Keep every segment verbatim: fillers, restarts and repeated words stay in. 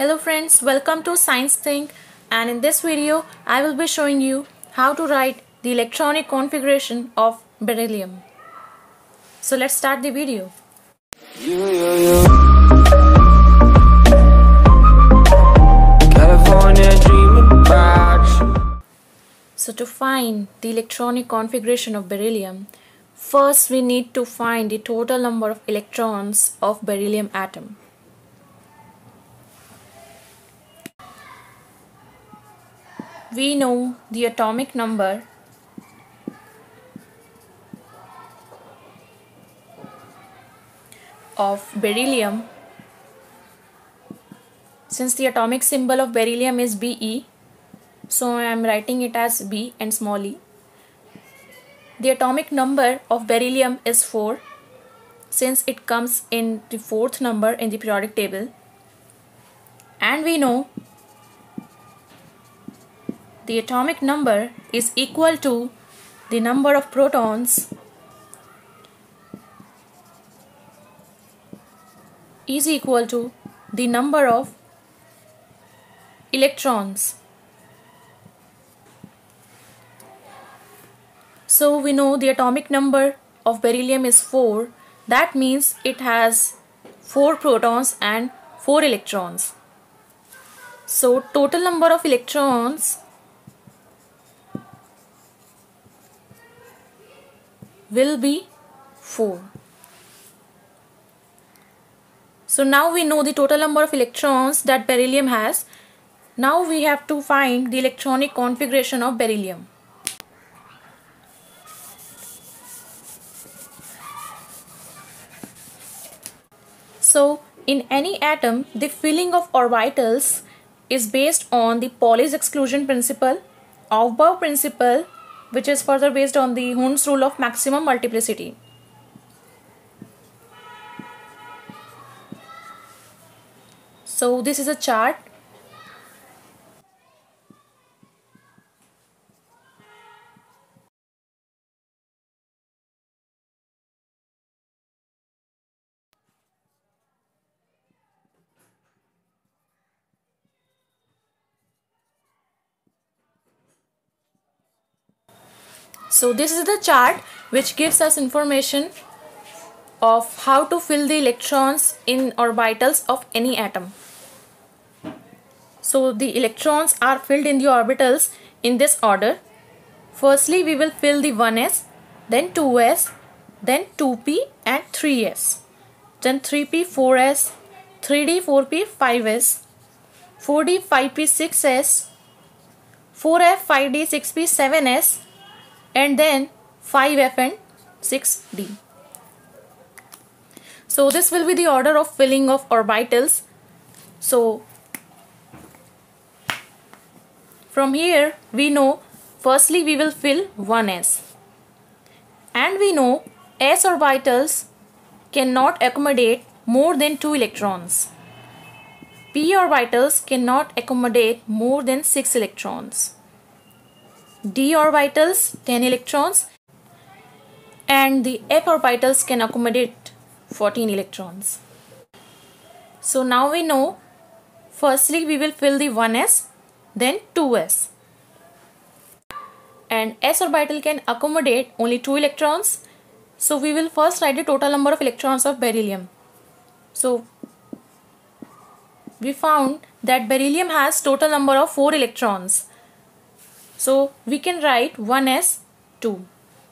Hello friends, welcome to Science Think, and in this video I will be showing you how to write the electronic configuration of beryllium. So let's start the video. You, you, you. California dreaming about you. So to find the electronic configuration of beryllium, first we need to find the total number of electrons of beryllium atom. We know the atomic number of beryllium. Since the atomic symbol of beryllium is Be, so I am writing it as B and small e. The atomic number of beryllium is four, since it comes in the fourth number in the periodic table. And we know the atomic number is equal to the number of protons is equal to the number of electrons. So we know the atomic number of beryllium is four. That means it has four protons and four electrons. So total number of electrons will be four. So now we know the total number of electrons that beryllium has. Now we have to find the electronic configuration of beryllium. So in any atom, the filling of orbitals is based on the Pauli's exclusion principle, Aufbau principle, which is further based on the Hund's rule of maximum multiplicity. So this is a chart. So this is the chart which gives us information of how to fill the electrons in orbitals of any atom. So the electrons are filled in the orbitals in this order. Firstly we will fill the one s, then two s, then two p and three s, then three p four s, three d four p five s, four d five p six s, four f five d six p seven s, and then five f and six d. So this will be the order of filling of orbitals. So from here we know firstly we will fill one s, and we know s orbitals cannot accommodate more than two electrons. p orbitals cannot accommodate more than six electrons. d orbitals ten electrons, and the f orbitals can accommodate fourteen electrons. So now we know firstly we will fill the one s, then two s, and s orbital can accommodate only two electrons. So we will first write the total number of electrons of beryllium. So we found that beryllium has total number of four electrons. So we can write one s, two.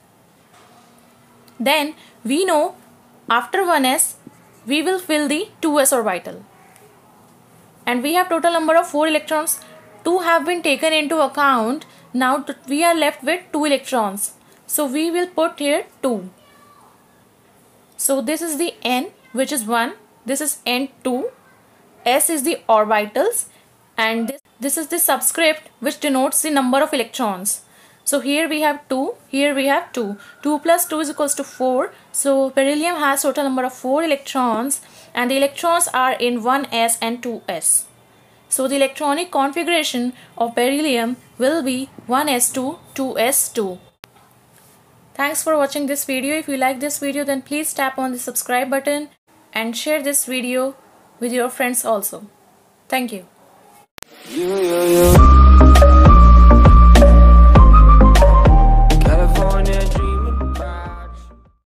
Then we know after one s we will fill the two s orbital, and we have total number of four electrons. two have been taken into account. Now we are left with two electrons. So we will put here two. So this is the n, which is one. This is n two. S is the orbitals, and this, this is the subscript which denotes the number of electrons. So here we have two, here we have two. two plus two is equals to four. So beryllium has total number of four electrons, and the electrons are in one s and two s. So the electronic configuration of beryllium will be one s two, two s two. Thanks for watching this video. If you like this video, then please tap on the subscribe button and share this video with your friends also. Thank you.